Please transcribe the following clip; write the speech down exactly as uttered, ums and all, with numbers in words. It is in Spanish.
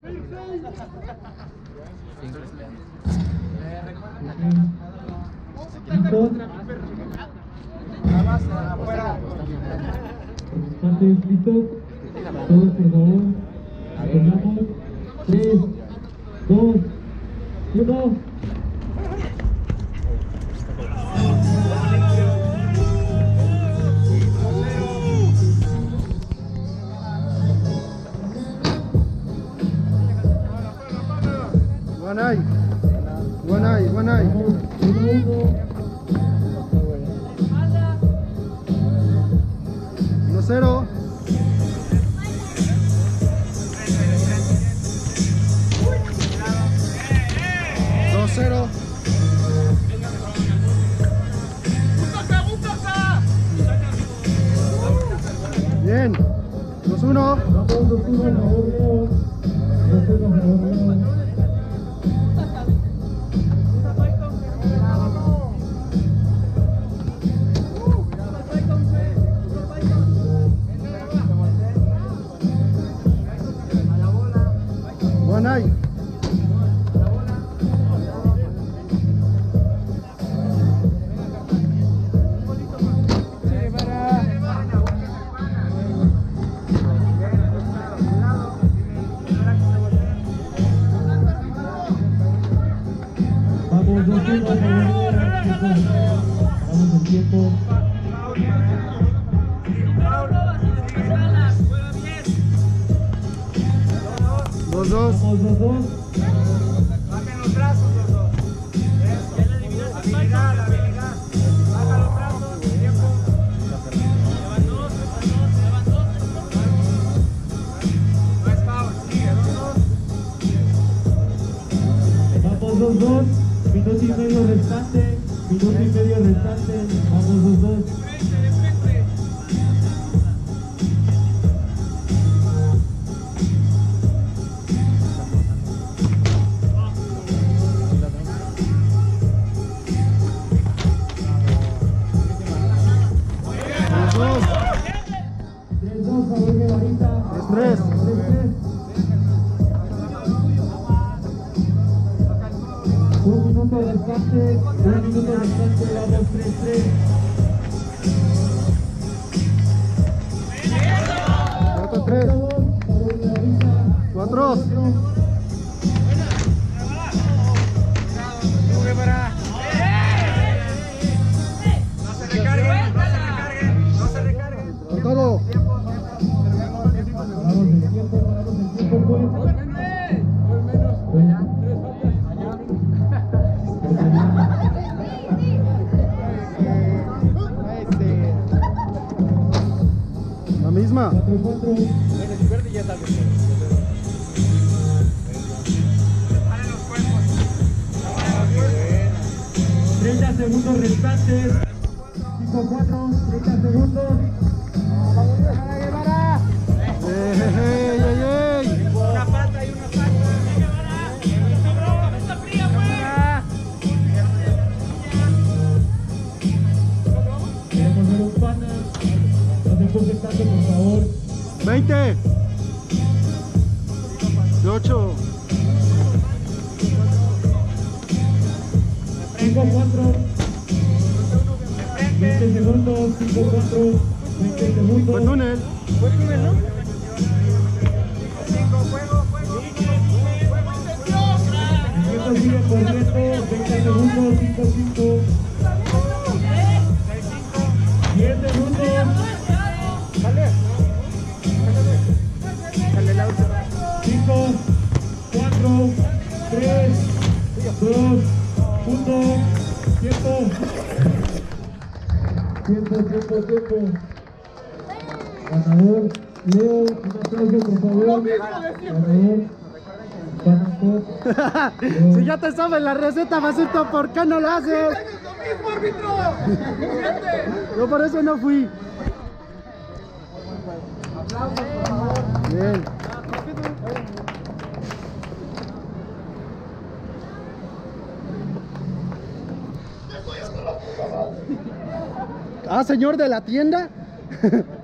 ¿Están listos? Todos, por favor. Empezamos. tres, dos, uno. One eye. One eye, one eye. uno cero. dos cero. Bien. dos uno. One eye. Vamos, dos uno, vamos el tiempo. Dos dos. Vamos, dos dos. Bajen los brazos los dos. Habilidad, habilidad. Baja los brazos, tiempo. Llevan dos, llevan dos, llevan dos. No es foul, sigue, dos dos. Vamos dos dos. Minuto y medio restante. Minuto y medio restante. Vamos dos dos. tres dos, favor de varita. tres tres. Un minuto restante, un minuto restante, vamos tres tres. cuatro tres. cuatro. Sube para. No se recarguen, no se recarguen, no se recarguen. Con todo. Paramos el tiempo, paramos el tiempo, pues. La misma. cuatro cuatro. treinta segundos restantes. cinco cuatro, treinta segundos. ¡Ey, ey, ey, ey! Una pata y una pata. Está fría, Queremos ver un pana. No se empujen tanto, por favor. veinte. dieciocho. cinco cuatro. veinte segundos. cinco cuatro. veinte segundos. Fue túnel. Fue túnel, ¿no? Cinco, juego, juego. El tiempo sigue corriendo. veinte segundos. cinco cinco. diez segundos. Dale. Dale la última. cinco, cuatro, tres, dos, uno. Tiempo. Tiempo, tiempo, tiempo. Ganador, Leo, un aplauso por favor. Ganador, ganador. Si ya te sabes la receta, Basito, ¿por qué no la haces? Yo por eso no fui. Bien. Ah, señor de la tienda.